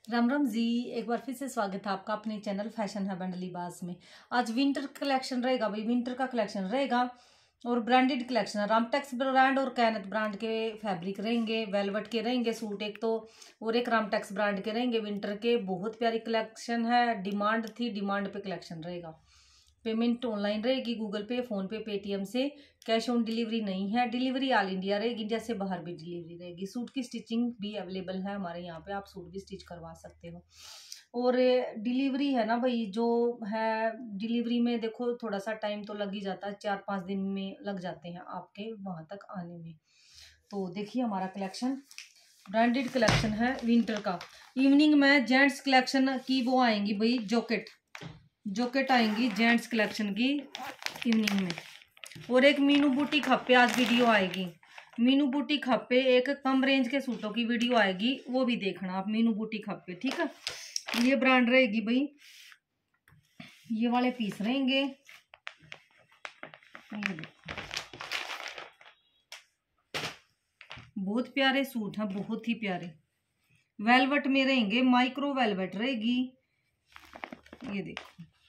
राम राम जी। एक बार फिर से स्वागत है आपका अपने चैनल फैशन है बंडली बाज में। आज विंटर कलेक्शन रहेगा भाई, विंटर का कलेक्शन रहेगा और ब्रांडेड कलेक्शन है। रामटेक्स ब्रांड और कैनत ब्रांड के फैब्रिक रहेंगे, वेलवेट के रहेंगे सूट एक तो, और एक रामटेक्स ब्रांड के रहेंगे विंटर के। बहुत प्यारी कलेक्शन है, डिमांड थी, डिमांड पे कलेक्शन रहेगा। पेमेंट ऑनलाइन रहेगी, Google Pay, PhonePe, Paytm से। कैश ऑन डिलीवरी नहीं है। डिलीवरी ऑल इंडिया रहेगी, इंडिया से बाहर भी डिलीवरी रहेगी। सूट की स्टिचिंग भी अवेलेबल है हमारे यहाँ पे, आप सूट भी स्टिच करवा सकते हो। और डिलीवरी है ना भाई, जो है डिलीवरी में देखो थोड़ा सा टाइम तो लग ही जाता है, 4-5 दिन में लग जाते हैं आपके वहाँ तक आने में। तो देखिए हमारा कलेक्शन ब्रांडेड कलेक्शन है विंटर का। इवनिंग में जेंट्स कलेक्शन की वो आएंगी भाई, जॉकेट आएंगी जेंट्स कलेक्शन की इवनिंग में। और एक मीनू बुटीक हब पे आज वीडियो आएगी। मीनू बुटीक हब पे एक कम रेंज के सूटों की वीडियो आएगी, वो भी देखना आप मीनू बुटीक हब पे, ठीक है। ये ब्रांड रहेगी भाई, ये वाले पीस रहेंगे। ये देखो बहुत प्यारे सूट हैं, बहुत ही प्यारे। वेलवेट में रहेंगे, माइक्रो वेलवेट रहेगी। ये देखो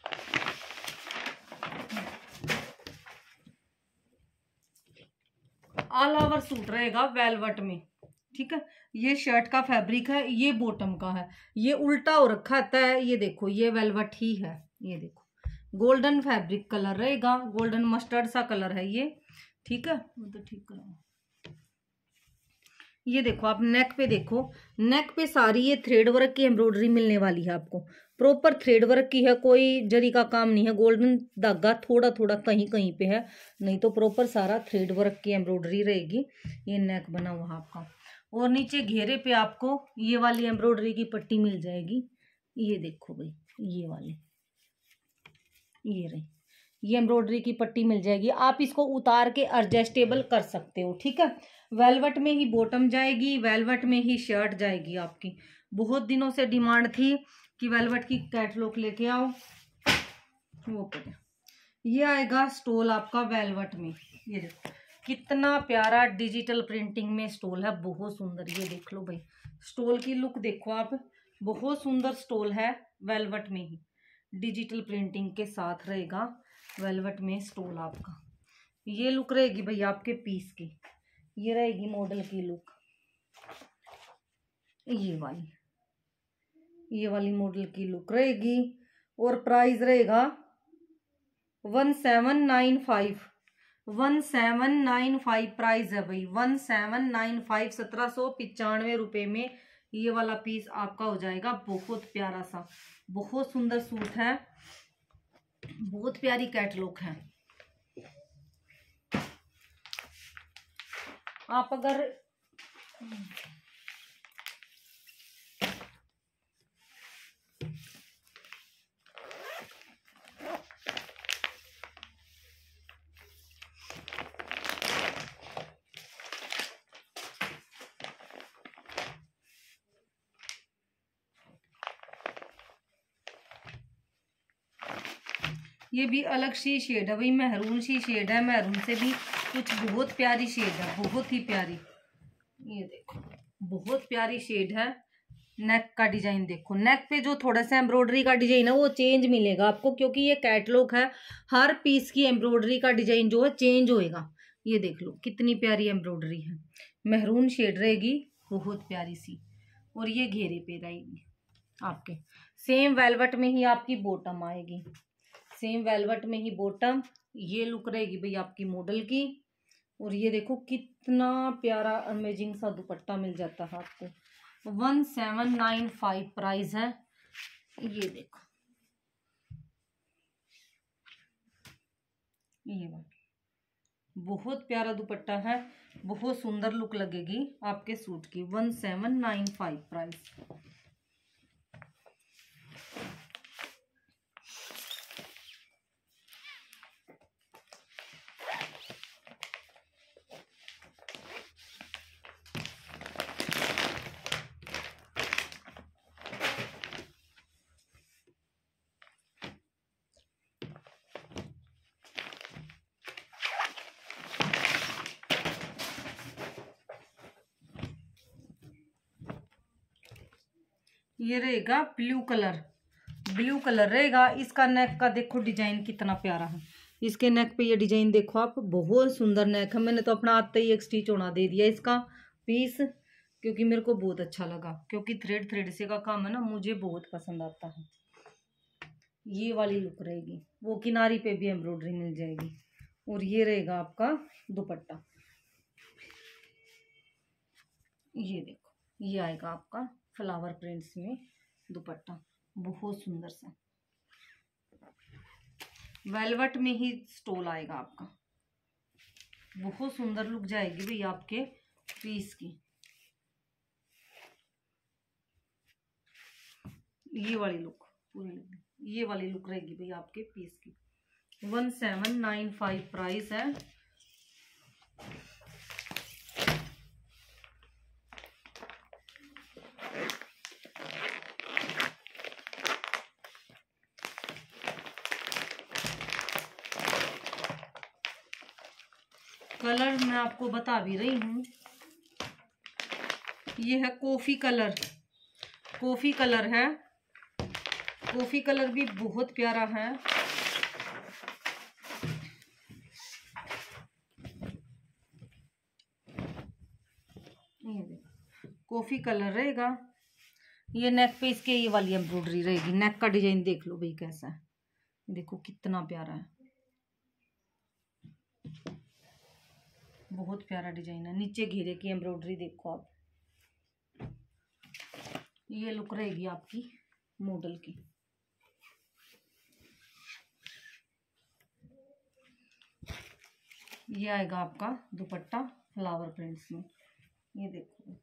ऑल ओवर सूट रहेगा वेलवेट में, ठीक है। ये शर्ट का फैब्रिक है, ये बॉटम का है। ये उल्टा हो रखा है, ये देखो ये वेलवेट ही है। ये देखो गोल्डन फैब्रिक कलर रहेगा, गोल्डन मस्टर्ड सा कलर है ये, ठीक है। तो ठीक करो। ये देखो आप नेक पे देखो, नेक पे सारी ये थ्रेड वर्क की एम्ब्रॉयडरी मिलने वाली है आपको। प्रॉपर थ्रेड वर्क की है, कोई जरी का काम नहीं है। गोल्डन धागा थोड़ा थोड़ा कहीं कहीं पे है, नहीं तो प्रॉपर सारा थ्रेड वर्क की एम्ब्रॉयडरी रहेगी। ये नेक बना हुआ आपका, और नीचे घेरे पे आपको ये वाली एम्ब्रॉयडरी की पट्टी मिल जाएगी। ये देखो भाई, ये वाली, ये रही, ये एम्ब्रॉयडरी की पट्टी मिल जाएगी। आप इसको उतार के एडजस्टेबल कर सकते हो, ठीक है। वेलवेट में ही बॉटम जाएगी, वेलवेट में ही शर्ट जाएगी आपकी। बहुत दिनों से डिमांड थी कि वेलवेट की कैटलॉग लेके आओ, वो पे ये आएगा स्टोल आपका वेलवेट में। ये देखो कितना प्यारा डिजिटल प्रिंटिंग में स्टोल है, बहुत सुंदर। ये देख लो भाई, स्टोल की लुक देखो आप, बहुत सुंदर स्टोल है। वेलवेट में ही डिजिटल प्रिंटिंग के साथ रहेगा वेलवेट में स्टोल आपका। ये लुक रहेगी भाई आपके पीस की, ये रहेगी मॉडल की लुक। ये वाली मॉडल की लुक रहेगी। और प्राइस रहेगा 1795, 1795 प्राइस है भाई, 1795, 1795 रुपये में ये वाला पीस आपका हो जाएगा। बहुत प्यारा सा, बहुत सुंदर सूट है, बहुत प्यारी कैटलॉग है। आप अगर ये भी अलग सी शेड है भाई, मैरून सी शेड है, मैरून से भी कुछ बहुत प्यारी शेड है, बहुत ही प्यारी। ये देखो बहुत प्यारी शेड है। नेक का डिजाइन देखो, नेक पे जो थोड़ा सा एम्ब्रॉयडरी का डिजाइन है वो चेंज मिलेगा आपको, क्योंकि ये कैटलॉग है। हर पीस की एम्ब्रॉयडरी का डिजाइन जो है चेंज होएगा। ये देख लो कितनी प्यारी एम्ब्रॉयडरी है, मैरून शेड रहेगी, बहुत प्यारी सी। और ये घेरे पे रहेगी आपके। सेम वेलवेट में ही आपकी बॉटम आएगी, सेम वेलवेट में ही बॉटम। ये लुक रहेगी भाई आपकी मॉडल की। और ये देखो कितना प्यारा अमेजिंग सा दुपट्टा मिल जाता है आपको। 1795 प्राइस है। ये देखो ये बहुत प्यारा दुपट्टा है, बहुत सुंदर लुक लगेगी आपके सूट की। 1795 प्राइस। ये रहेगा ब्लू कलर, ब्लू कलर रहेगा। इसका नेक का देखो डिजाइन कितना प्यारा है। इसके नेक पे ये डिजाइन देखो आप, बहुत सुंदर नेक है। मैंने तो अपना आते ही एक स्टिच होना दे दिया इसका पीस, क्योंकि मेरे को बहुत अच्छा लगा, क्योंकि थ्रेड से का काम है ना, मुझे बहुत पसंद आता है। ये वाली लुक रहेगी, वो किनारी पे भी एम्ब्रॉयडरी मिल जाएगी। और ये रहेगा आपका दुपट्टा, ये देखो ये आएगा आपका फ्लावर प्रिंट्स में दुपट्टा, बहुत सुंदर सा वेलवेट में ही स्टोल आएगा आपका। बहुत सुंदर लुक जाएगी भैया आपके पीस की। ये वाली लुक पूरी, ये वाली लुक रहेगी भैया आपके पीस की। 1795 प्राइस है। कलर मैं आपको बता भी रही हूँ, ये है कॉफी कलर, कॉफी कलर है। कॉफी कलर भी बहुत प्यारा है। ये देखो कॉफी कलर रहेगा। ये नेक पे इसके ये वाली एम्ब्रॉयडरी रहेगी। नेक का डिजाइन देख लो भाई कैसा है, देखो कितना प्यारा है, बहुत प्यारा डिजाइन है। नीचे घेरे की एम्ब्रॉयडरी देखो आप। ये लुक रहेगी आपकी मॉडल की। ये आएगा आपका दुपट्टा फ्लावर प्रिंट्स में, ये देखो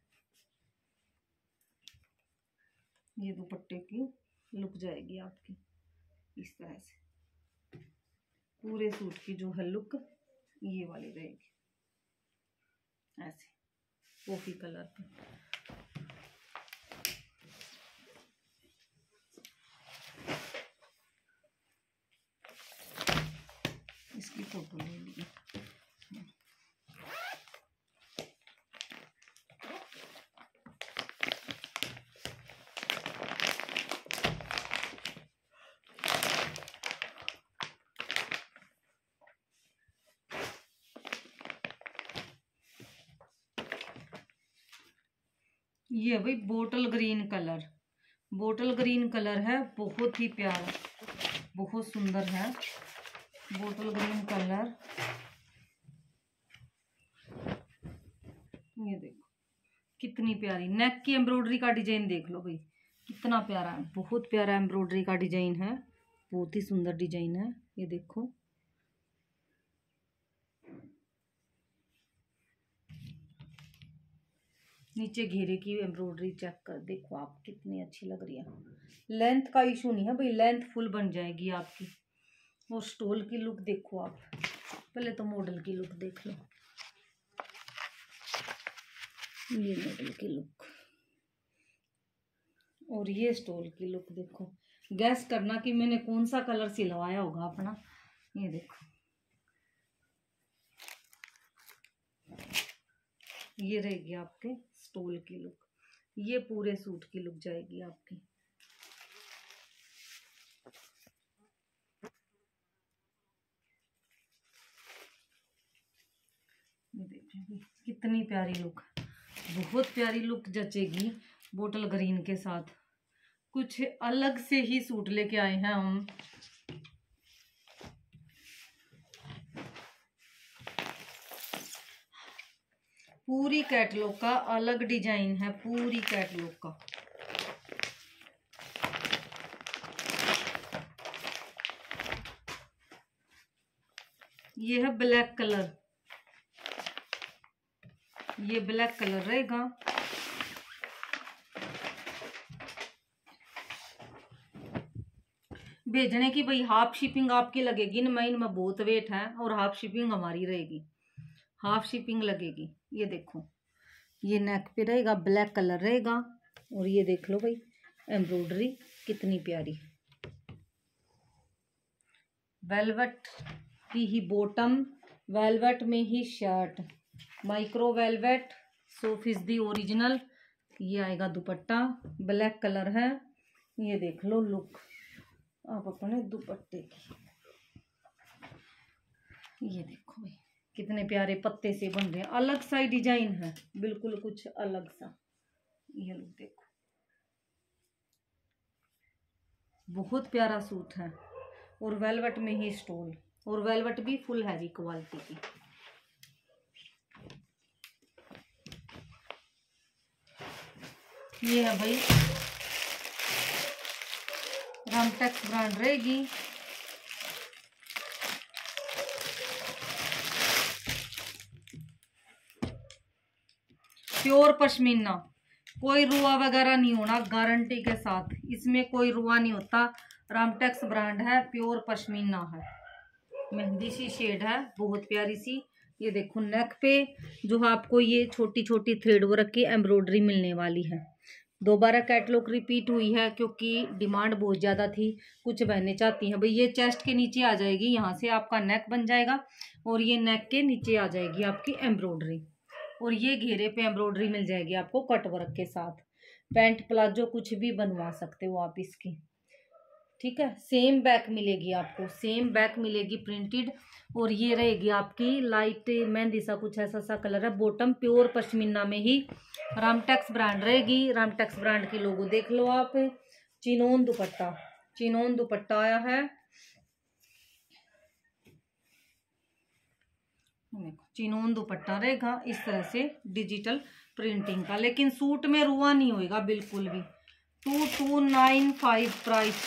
ये दुपट्टे की लुक जाएगी आपकी इस तरह से। पूरे सूट की जो है लुक ये वाली रहेगी, ऐसे कॉफी कलर पे। इसकी फोटो ले ली। ये भाई bottle green colour, bottle green colour है, बहुत ही प्यारा, बहुत सुंदर है बोटल ग्रीन कलर। ये देखो कितनी प्यारी नेक की एम्ब्रॉयडरी का डिजाइन देख लो भाई, कितना प्यारा है, बहुत प्यारा एम्ब्रॉयडरी का डिजाइन है, बहुत ही सुंदर डिजाइन है। ये देखो नीचे घेरे की एम्ब्रॉयडरी चेक कर देखो आप, कितनी अच्छी लग रही है। लेंथ का इशू नहीं है भाई, लेंथ फुल बन जाएगी आपकी। और स्टोल की लुक देखो आप, पहले तो मॉडल की लुक देख लो। ये मॉडल की लुक और ये स्टोल की लुक देखो। गैस करना कि मैंने कौन सा कलर सिलवाया होगा अपना। ये देखो ये रहेगी आपके स्टोल की लुक, ये पूरे सूट की लुक जाएगी आपकी। देखिए कितनी प्यारी लुक, बहुत प्यारी लुक जचेगी बोटल ग्रीन के साथ। कुछ अलग से ही सूट लेके आए हैं हम। पूरी कैटलॉग का अलग डिजाइन है, पूरी कैटलॉग का। ये है ब्लैक कलर, ये ब्लैक कलर रहेगा। भेजने की भाई हाफ शिपिंग आपकी लगेगी ना, इनमें बहुत वेट है और हाफ शिपिंग हमारी रहेगी, हाफ शिपिंग लगेगी। ये देखो ये नेक पे रहेगा, ब्लैक कलर रहेगा। और ये देख लो भाई एम्ब्रॉयडरी कितनी प्यारी, वेलवेट की ही बॉटम, वेलवेट में ही शर्ट, माइक्रो वेलवेट 100% ओरिजिनल ये आएगा दुपट्टा, ब्लैक कलर है। ये देख लो लुक आप अपने दुपट्टे की। ये देखो भाई कितने प्यारे पत्ते से बन रहे हैं, अलग सा ही डिजाइन है, बिल्कुल कुछ अलग सा। ये लुक देखो, बहुत प्यारा सूट है और वेलवेट में ही स्टोल, और वेलवेट भी फुल हैवी क्वालिटी की। ये है भाई रामटेक्स ब्रांड रहेगी। प्योर पश्मीना, कोई रुआ वगैरह नहीं होना, गारंटी के साथ। इसमें कोई रुआ नहीं होता। रामटेक्स ब्रांड है, प्योर पश्मीना है, मेहंदी सी शेड है, बहुत प्यारी सी। ये देखो नेक पे जो आपको ये छोटी छोटी थ्रेड वर्क की एम्ब्रॉयडरी मिलने वाली है। दोबारा कैटलॉग रिपीट हुई है क्योंकि डिमांड बहुत ज़्यादा थी। कुछ बहनें चाहती हैं भाई ये चेस्ट के नीचे आ जाएगी, यहाँ से आपका नेक बन जाएगा और ये नेक के नीचे आ जाएगी आपकी एम्ब्रॉयडरी, और ये घेरे पे एम्ब्रॉयडरी मिल जाएगी आपको कट वर्क के साथ। पैंट प्लाजो कुछ भी बनवा सकते हो आप इसकी, ठीक है। सेम बैक मिलेगी आपको, सेम बैक मिलेगी प्रिंटेड, और ये रहेगी आपकी लाइट मेहंदी सा कुछ ऐसा सा कलर है। बॉटम प्योर पश्मीना में ही रामटेक्स ब्रांड रहेगी। रामटेक्स ब्रांड की लोगो देख लो आप। चिनोन दुपट्टा, चिनोन दुपट्टा आया है, चिनोन दुपट्टा रहेगा इस तरह से डिजिटल प्रिंटिंग का, लेकिन सूट में रुआ नहीं होएगा बिल्कुल भी। 2295 प्राइस,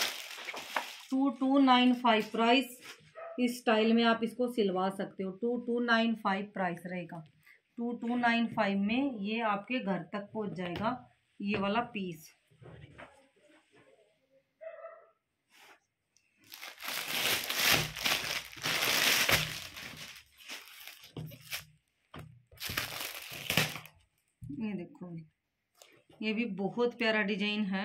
2295 प्राइस। इस स्टाइल में आप इसको सिलवा सकते हो। 2295 प्राइस रहेगा। 2295 में ये आपके घर तक पहुंच जाएगा ये वाला पीस। ये देखो ये भी बहुत प्यारा डिजाइन है।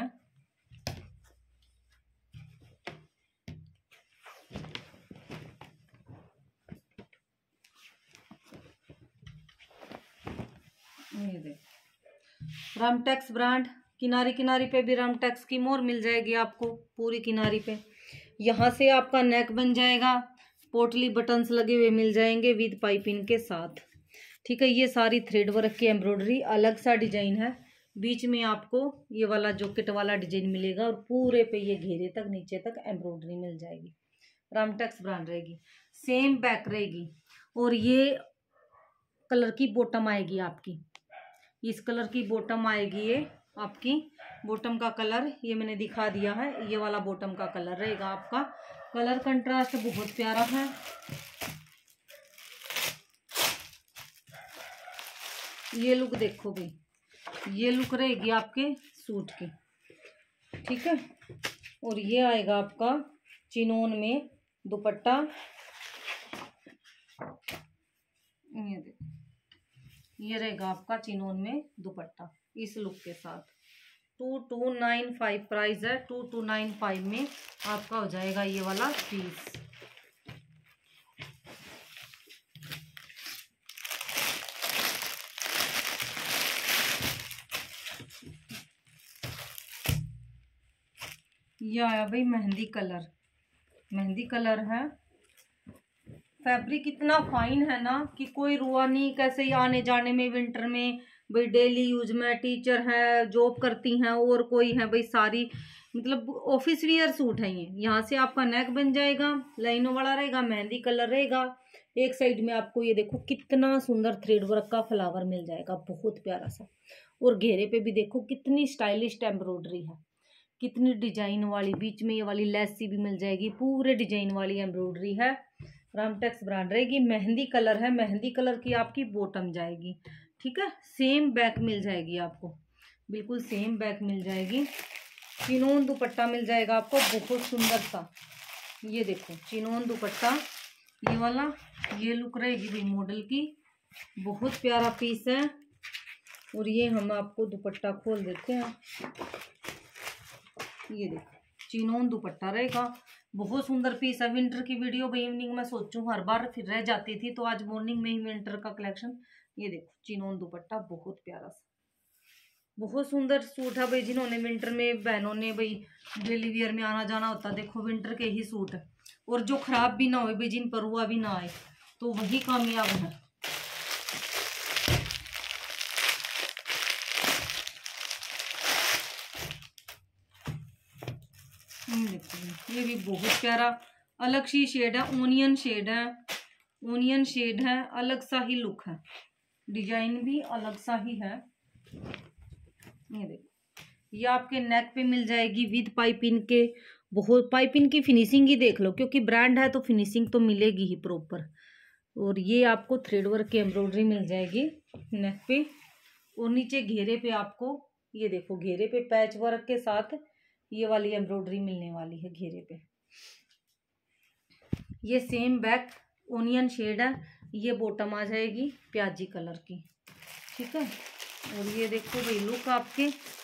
ये देखो रामटेक्स ब्रांड, किनारी किनारी पे भी रामटेक्स की मोर मिल जाएगी आपको पूरी किनारी पे। यहाँ से आपका नेक बन जाएगा, पोटली बटन्स लगे हुए मिल जाएंगे विद पाइपिंग के साथ, ठीक है। ये सारी थ्रेड वर्क की एम्ब्रॉयडरी, अलग सा डिजाइन है। बीच में आपको ये वाला जॉकेट वाला डिजाइन मिलेगा और पूरे पे ये घेरे तक नीचे तक एम्ब्रॉयडरी मिल जाएगी। रामटेक्स ब्रांड रहेगी, सेम बैक रहेगी, और ये कलर की बॉटम आएगी आपकी। इस कलर की बॉटम आएगी ये आपकी। बॉटम का कलर ये मैंने दिखा दिया है, ये वाला बॉटम का कलर रहेगा आपका। कलर कंट्रास्ट बहुत प्यारा है। ये लुक देखो भाई, ये लुक रहेगी आपके सूट की, ठीक है। और ये आएगा आपका चिनोन में दुपट्टा। ये देखो ये रहेगा आपका चिनोन में दुपट्टा इस लुक के साथ। 2295 प्राइस है। 2295 में आपका हो जाएगा ये वाला पीस। ये आया भाई मेहंदी कलर, मेहंदी कलर है। फैब्रिक इतना फाइन है ना कि कोई रुआ नहीं। कैसे ही आने जाने में विंटर में भाई डेली यूज में, टीचर है, जॉब करती हैं, और कोई है भाई, सारी मतलब ऑफिस वियर सूट है ये। यहाँ से आपका नेक बन जाएगा, लाइनों वाला रहेगा, मेहंदी कलर रहेगा। एक साइड में आपको ये देखो कितना सुंदर थ्रेड वर्क का फ्लावर मिल जाएगा, बहुत प्यारा सा। और घेरे पे भी देखो कितनी स्टाइलिश एम्ब्रॉयडरी है, कितनी डिजाइन वाली। बीच में ये वाली लेसी भी मिल जाएगी, पूरे डिजाइन वाली एम्ब्रॉयडरी है। रामटेक्स ब्रांड रहेगी। मेहंदी कलर है, मेहंदी कलर की आपकी बॉटम जाएगी, ठीक है। सेम बैक मिल जाएगी आपको, बिल्कुल सेम बैक मिल जाएगी। चिनोन दुपट्टा मिल जाएगा आपको बहुत सुंदर सा। ये देखो चिनोन दुपट्टा, ये वाला, ये लुक रहेगी भी मॉडल की, बहुत प्यारा पीस है। और ये हम आपको दुपट्टा खोल देते हैं। ये देखो चिनोन दुपट्टा रहेगा, बहुत सुंदर पीस है। विंटर की वीडियो भाई इवनिंग में सोचूं हर बार फिर रह जाती थी, तो आज मॉर्निंग में ही विंटर का कलेक्शन। ये देखो चिनोन दुपट्टा बहुत प्यारा सा, बहुत सुंदर सूट है भाई। जिन्होंने विंटर में, बहनों ने भाई डेली वियर में आना जाना होता, देखो विंटर के ही सूट है, और जो खराब भी ना हो भाई, जिन पर हुआ भी ना आए, तो वही कामयाब है। देखो ये भी बहुत प्यारा अलग सी शेड है, ओनियन शेड है, ओनियन शेड है, अलग सा ही लुक है, डिजाइन भी अलग सा ही है। ये देखो, ये आपके नेक पे मिल जाएगी विद पाइपिंग के। बहुत पाइपिंग की फिनिशिंग ही देख लो, क्योंकि ब्रांड है तो फिनिशिंग तो मिलेगी ही प्रॉपर। और ये आपको थ्रेड वर्क की एम्ब्रॉयडरी मिल जाएगी नेक पे, और नीचे घेरे पे आपको ये देखो, घेरे पे पैच वर्क के साथ ये वाली एम्ब्रॉयडरी मिलने वाली है घेरे पे। ये सेम बैक ओनियन शेड है, ये बॉटम आ जाएगी प्याजी कलर की, ठीक है। और ये देखो भाई लुक आपके,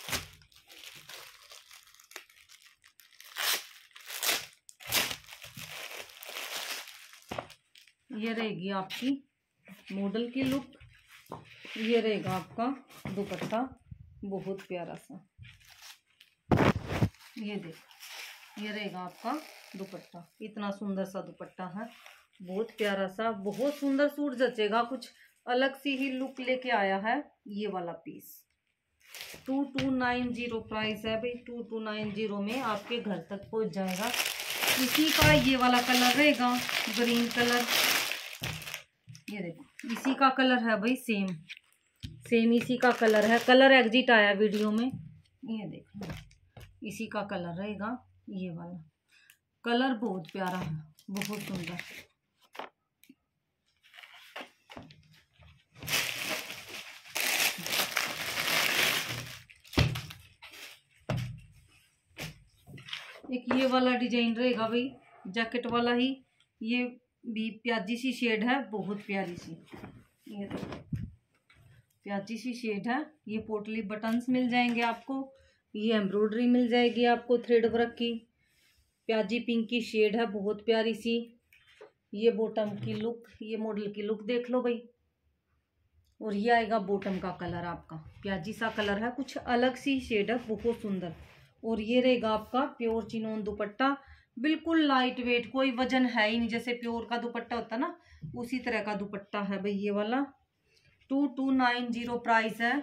ये रहेगी आपकी मॉडल की लुक। ये रहेगा आपका दुपट्टा, बहुत प्यारा सा, ये देखो, ये रहेगा आपका दुपट्टा, इतना सुंदर सा दुपट्टा है, बहुत प्यारा सा, बहुत सुंदर सूट जचेगा, कुछ अलग सी ही लुक लेके आया है ये वाला पीस। 2290 प्राइस है भाई, 2290 में आपके घर तक पहुंच जाएगा। इसी का ये वाला कलर रहेगा ग्रीन कलर, ये देखो इसी का कलर है भाई, सेम सेम इसी का कलर है, कलर एग्जिट आया वीडियो में, ये देखो इसी का कलर रहेगा, ये वाला कलर बहुत प्यारा है, बहुत सुंदर। एक ये वाला डिजाइन रहेगा भाई, जैकेट वाला ही, ये भी प्याजी सी शेड है, बहुत प्यारी सी, ये प्याजी सी शेड है। ये पोटली बटन्स मिल जाएंगे आपको, ये एम्ब्रॉयडरी मिल जाएगी आपको थ्रेड वर्क की, प्याजी पिंक की शेड है, बहुत प्यारी सी। ये बॉटम की लुक, ये मॉडल की लुक देख लो भाई। और ये आएगा बॉटम का कलर आपका, प्याजी सा कलर है, कुछ अलग सी शेड है, बहुत सुंदर। और ये रहेगा आपका प्योर चिनोन दुपट्टा, बिल्कुल लाइट वेट, कोई वजन है ही नहीं, जैसे प्योर का दुपट्टा होता ना, उसी तरह का दुपट्टा है भाई ये वाला। 2290 प्राइस है।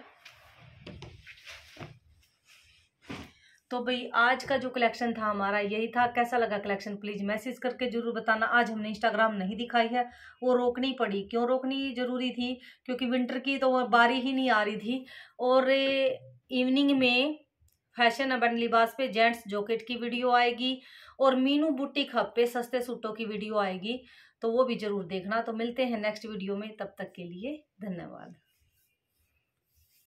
तो भाई आज का जो कलेक्शन था हमारा यही था। कैसा लगा कलेक्शन प्लीज मैसेज करके जरूर बताना। आज हमने इंस्टाग्राम नहीं दिखाई है, वो रोकनी पड़ी। क्यों रोकनी जरूरी थी? क्योंकि विंटर की तो बारी ही नहीं आ रही थी, और इवनिंग में फैशन एंड लिबास पे जेंट्स जॉकेट की वीडियो आएगी, और मीनू बुटीक हब पे सस्ते सूटों की वीडियो आएगी, तो वो भी जरूर देखना। तो मिलते हैं नेक्स्ट वीडियो में, तब तक के लिए धन्यवाद।